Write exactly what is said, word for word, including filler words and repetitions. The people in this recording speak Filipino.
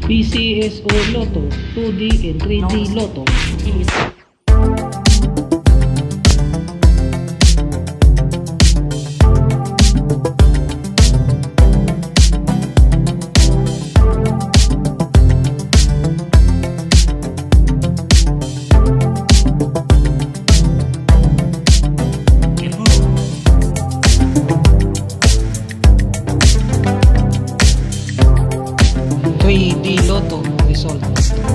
P C S O Lotto, two D and three D Lotto. three D Lotto result.